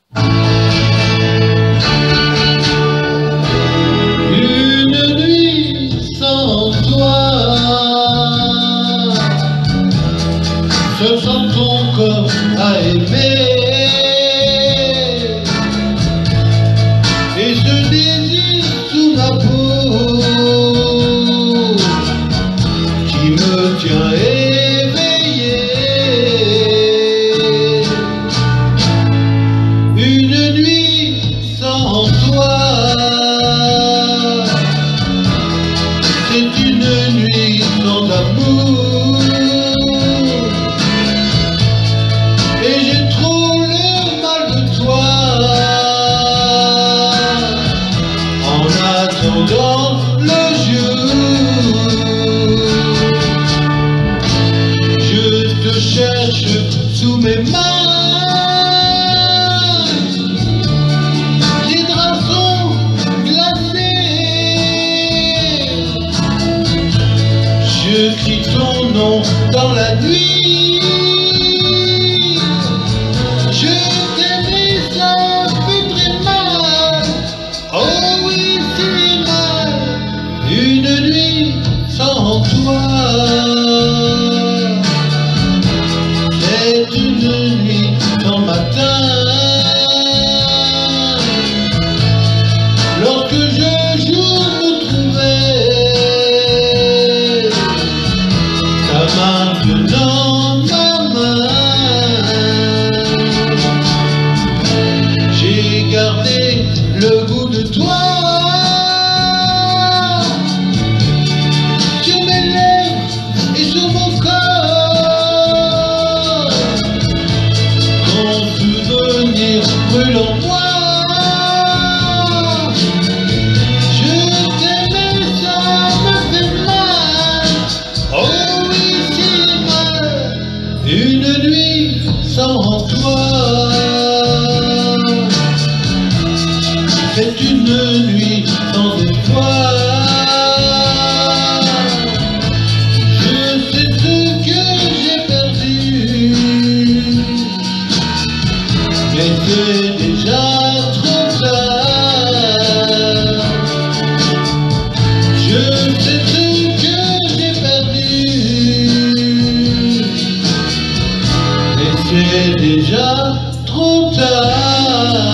Une nuit sans toi, se sent ton corps à aimer, et ce désir sous ma peau qui me tient éveillé. Une nuit sans toi, c'est une nuit sans amour, et j'ai trop le mal de toi. En attendant le jour, je te cherche sous mes mains. Les draps sont glacés, je crie ton nom dans la nuit. Je t'aimais, ça fait très mal. Oh oui, c'est mal. Une nuit sans toi, c'est une nuit sans matin. Lorsque je joue me trouver ta main dans ma main, j'ai gardé le goût de toi sur mes lèvres et sur mon corps. Ton souvenir brûle en moi. Je t'aimais, ça me fait mal. Oh oui, c'est mal. Une nuit sans toi, c'est une nuit sans espoir. Je sais ce que j'ai perdu, mais c'est déjà trop tard. Je sais ce que j'ai perdu, mais c'est déjà trop tard.